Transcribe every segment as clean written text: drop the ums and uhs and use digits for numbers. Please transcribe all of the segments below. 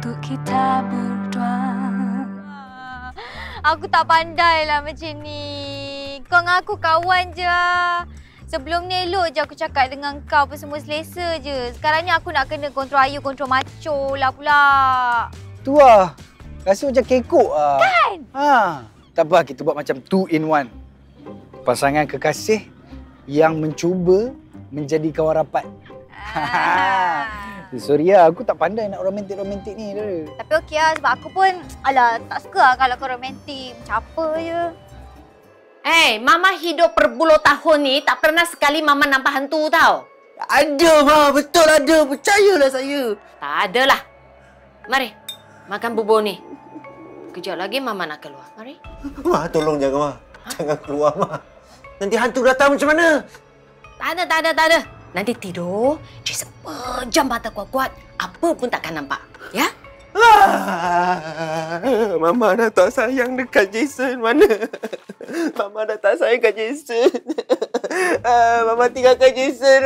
untuk kita berdua. Aku tak pandai lah macam ni. Kau dengan aku kawan je. Sebelum ni elok je aku cakap dengan kau apa semua selesa je. Sekarang ni aku nak kena kontrol ayu, kontrol macho lah pula. Tu lah. Rasa macam kekok lah. Kan? Ha. Tak apa, kita buat macam 2 in 1. Pasangan kekasih yang mencuba menjadi kawan rapat. Sorry lah, aku tak pandai nak romantik-romantik ni. Tapi okey lah sebab aku pun tak suka lah kalau kau romantik. Macam apa je. Mama hidup berpuluh tahun ni tak pernah sekali Mama nampak hantu tau. Ada, Ma. Betul ada. Percayalah saya. Tak ada lah. Mari, makan bubur ni. Kejap lagi Mama nak keluar. Mari. Ma, tolong jangan, Ma. Jangan keluar, Ma. Nanti hantu datang macam mana? Tak ada. Nanti tidur, je sepejam mata kuat-kuat, apa pun takkan nampak. Ya? Mama dah tak sayang dekat Jason. Mana? Mama dah tak sayang dekat Jason. Mama tinggalkan Jason.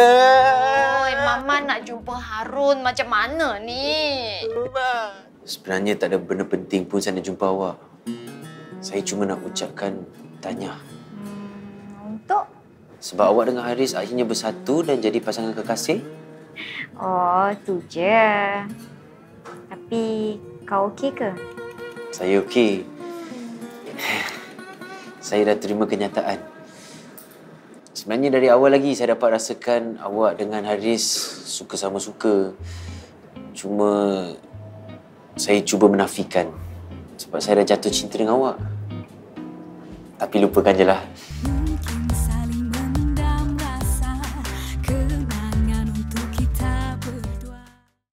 Mama nak jumpa Harun macam mana ni? Sebenarnya tak ada benda penting pun saya nak jumpa awak. Saya cuma nak ucapkan tahniah. Untuk? Sebab awak dengan Haris akhirnya bersatu dan jadi pasangan kekasih. Oh, tu je. Tapi kau okey ke? Saya okey. Saya dah terima kenyataan. Sebenarnya dari awal lagi saya dapat rasakan awak dengan Haris suka sama suka. Cuma saya cuba menafikan sebab saya dah jatuh cinta dengan awak. Tapi lupakan je lah.